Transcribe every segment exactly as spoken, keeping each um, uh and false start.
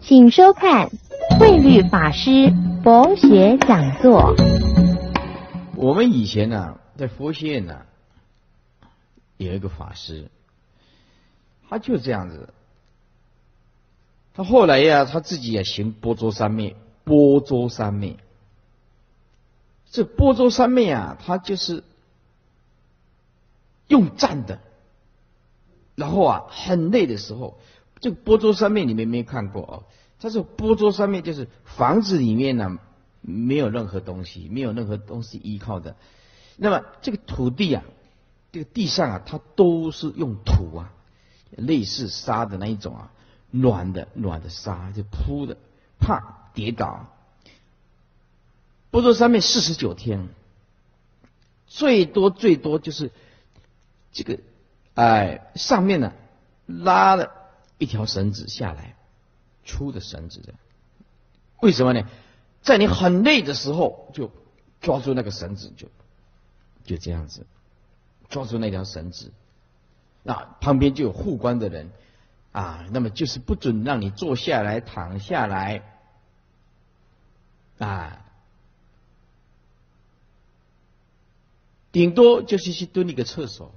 请收看慧律法师佛学讲座。 我们以前呢、啊，在佛学院呢、啊，有一个法师，他就这样子。他后来呀、啊，他自己也行般舟三昧，般舟三昧。这般舟三昧啊，他就是用站的，然后啊，很累的时候，这个般舟三昧你们没有看过哦。他说般舟三昧就是房子里面呢、啊、没有任何东西，没有任何东西依靠的。那么这个土地啊，这个地上啊，它都是用土啊，类似沙的那一种啊，软的软的沙就铺的，怕跌倒。般舟三昧四十九天，最多最多就是这个，哎，上面呢拉了一条绳子下来，粗的绳子的。为什么呢？在你很累的时候，就抓住那个绳子，就就这样子抓住那条绳子。那旁边就有护关的人啊，那么就是不准让你坐下来、躺下来啊。顶多就是去蹲一个厕所。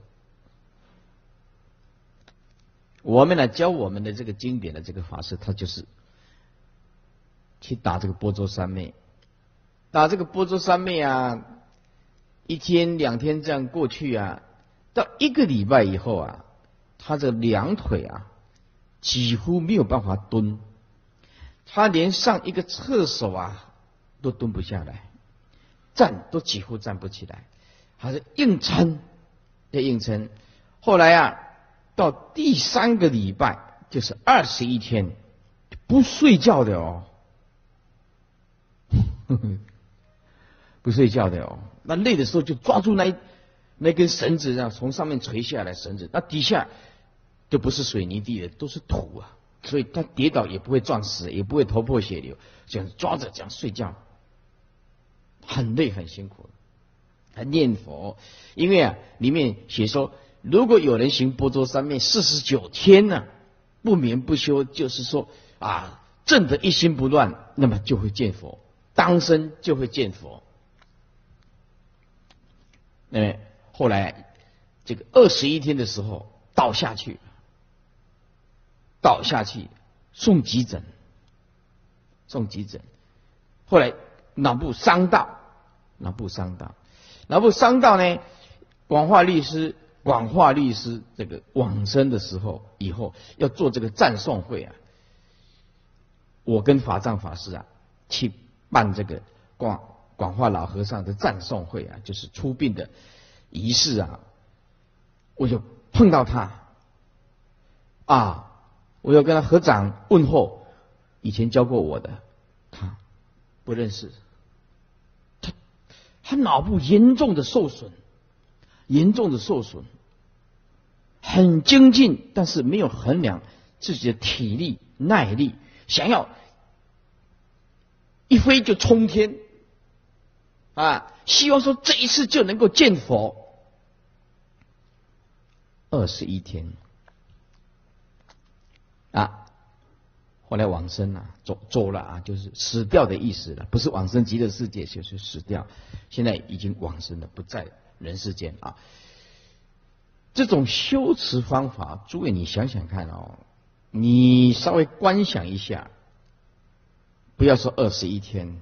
我们呢教我们的这个经典的这个法师，他就是去打这个般舟三昧，打这个般舟三昧啊，一天两天这样过去啊，到一个礼拜以后啊，他这两腿啊几乎没有办法蹲，他连上一个厕所啊都蹲不下来，站都几乎站不起来。还是硬撑，要硬撑。后来啊，到第三个礼拜，就是二十一天，不睡觉的哦，不睡觉的哦。那累的时候就抓住那一那根绳子，让从上面垂下来绳子，那底下就不是水泥地的，都是土啊，所以他跌倒也不会撞死，也不会头破血流，这样抓着这样睡觉，很累很辛苦。还念佛，因为啊，里面写说，如果有人行般舟三昧四十九天呢、啊，不眠不休，就是说啊，正得一心不乱，那么就会见佛，当生就会见佛。那么后来这个二十一天的时候倒下去，倒下去送急诊，送急诊。后来脑部伤到，脑部伤到。脑部伤到呢，广化律师，广化律师这个往生的时候，以后要做这个赞颂会啊。我跟法藏法师啊，去办这个广广化老和尚的赞颂会啊，就是出殡的仪式啊。我就碰到他，啊，我要跟他合掌问候，以前教过我的，他不认识。他脑部严重的受损，严重的受损，很精进，但是没有衡量自己的体力耐力，想要一飞就冲天啊！希望说这一次就能够见佛。二十一天啊，后来往生了，走走了啊，就是死掉的意思了，不是往生极乐世界，就是死掉。现在已经往生了，不在人世间啊。这种修持方法，诸位你想想看哦，你稍微观想一下，不要说二十一天，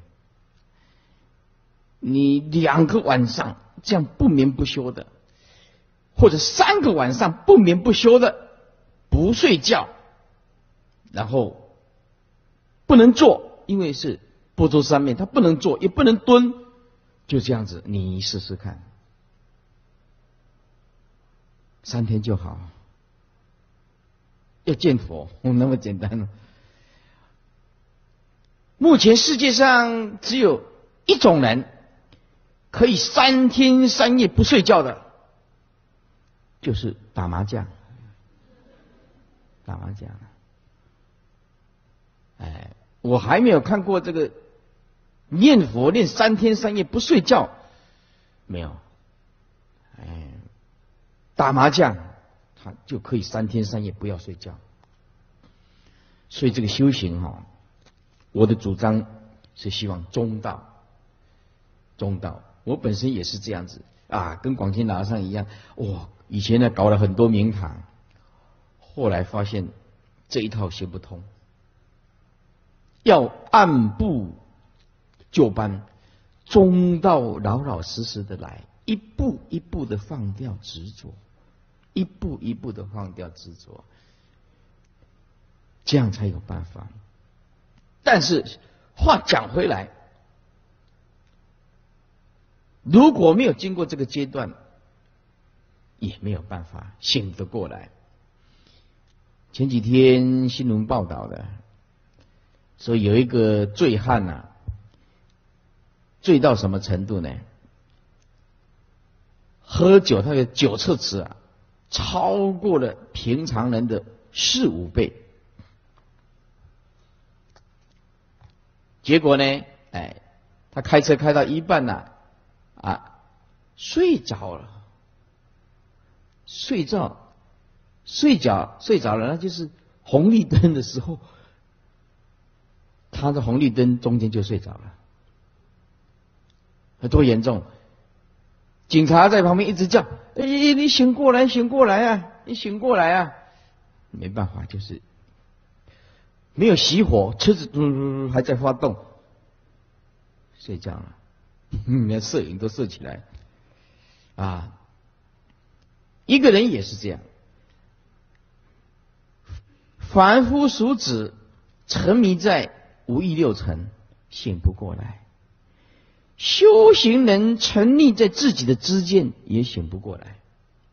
你两个晚上这样不眠不休的，或者三个晚上不眠不休的，不睡觉，然后不能坐，因为是般舟三昧，他不能坐，也不能蹲，就这样子，你试试看，三天就好。要见佛，那么简单。目前世界上只有一种人可以三天三夜不睡觉的，就是打麻将。打麻将，哎。我还没有看过这个念佛念三天三夜不睡觉，没有。哎，打麻将他就可以三天三夜不要睡觉。所以这个修行哈、哦， 我的主张是希望中道，中道。我本身也是这样子啊，跟广钦老和尚一样。哇，以前呢搞了很多名堂，后来发现这一套行不通，要按部就班，中道老老实实的来，一步一步的放掉执着，一步一步的放掉执着，这样才有办法。但是话讲回来，如果没有经过这个阶段，也没有办法醒得过来。前几天新闻报道的，说有一个醉汉啊，醉到什么程度呢？喝酒，他的酒测值啊，超过了平常人的四五倍。结果呢，哎，他开车开到一半呢、啊，啊，睡着了，睡着，睡着，睡着了，那就是红绿灯的时候，他的红绿灯中间就睡着了，有多严重？警察在旁边一直叫：“哎，你醒过来，醒过来啊，你醒过来啊！”没办法，就是没有熄火，车子嘟嘟嘟还在发动，睡觉了。连摄影都摄起来啊！一个人也是这样，凡夫俗子沉迷在五欲六尘，醒不过来；修行人沉溺在自己的知见，也醒不过来。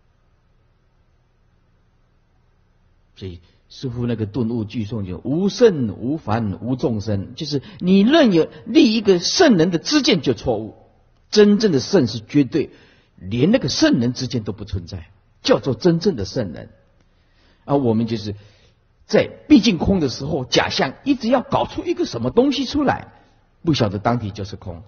所以师父那个顿悟句颂就无圣无凡无众生，就是你任有立一个圣人的知见就错误，真正的圣是绝对连那个圣人之间都不存在，叫做真正的圣人。而我们就是在毕竟空的时候，假象一直要搞出一个什么东西出来，不晓得当体就是空，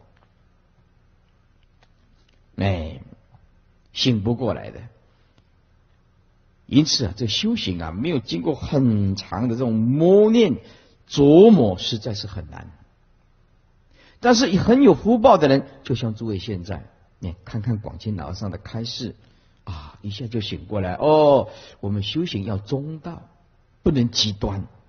哎，醒不过来的。因此啊，这修行啊，没有经过很长的这种磨练琢磨，实在是很难。但是很有福报的人，就像诸位现在，你看看广钦老和尚的开示啊，一下就醒过来哦。我们修行要中道，不能极端。